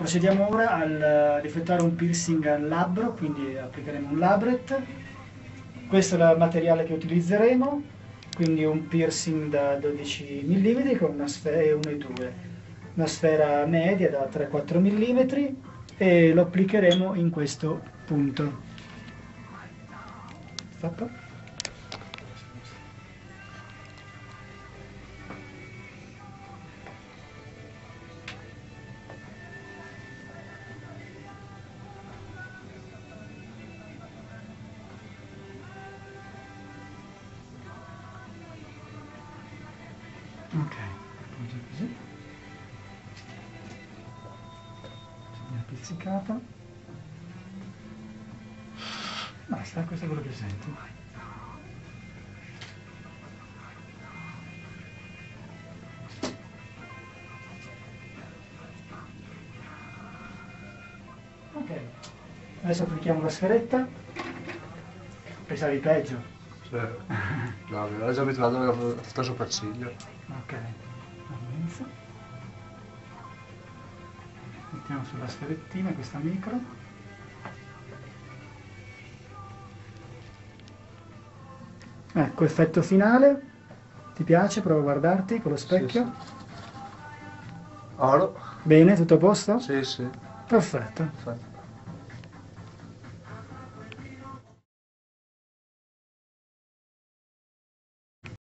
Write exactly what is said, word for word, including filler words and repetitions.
Procediamo ora al- ad effettuare un piercing al labbro, quindi applicheremo un labret. Questo è il materiale che utilizzeremo, quindi un piercing da dodici millimetri con una sfera e uno e due, una sfera media da tre quattro millimetri e lo applicheremo in questo punto. Stop. Ok, appoggia così. Una pizzicata. Basta, questo è quello che sento. Ok, adesso applichiamo la sferetta. Pensavi peggio? Sì. No, mi ero già abituato a fare sopracciglio. Ok, all'inizio. Mettiamo sulla sferettina questa micro. Ecco, effetto finale. Ti piace? Prova a guardarti con lo specchio. Sì, sì. Oro? Bene, tutto a posto? Sì, sì. Perfetto. Perfetto.